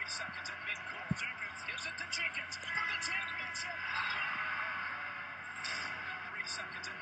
seconds at midcourt. Gives it to Jenkins for the championship. 3 seconds at